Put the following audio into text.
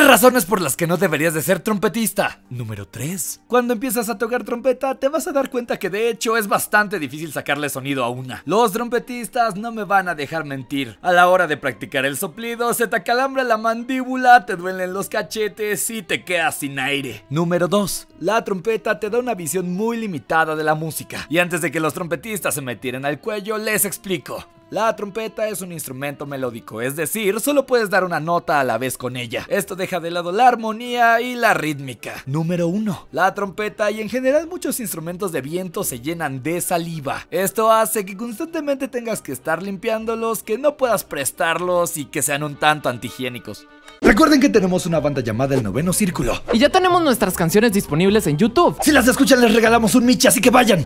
razones por las que no deberías de ser trompetista. Número 3. Cuando empiezas a tocar trompeta te vas a dar cuenta que de hecho es bastante difícil sacarle sonido a una. Los trompetistas no me van a dejar mentir. A la hora de practicar el soplido se te acalambra la mandíbula, te duelen los cachetes y te quedas sin aire. Número 2. La trompeta te da una visión muy limitada de la música. Y antes de que los trompetistas se me tiren al cuello, les explico. La trompeta es un instrumento melódico, es decir, solo puedes dar una nota a la vez con ella. Esto deja de lado la armonía y la rítmica. Número 1. La trompeta y en general muchos instrumentos de viento se llenan de saliva. Esto hace que constantemente tengas que estar limpiándolos, que no puedas prestarlos y que sean un tanto antihigiénicos. Recuerden que tenemos una banda llamada El Noveno Círculo. Y ya tenemos nuestras canciones disponibles en YouTube. Si las escuchan les regalamos un Michi, así que vayan.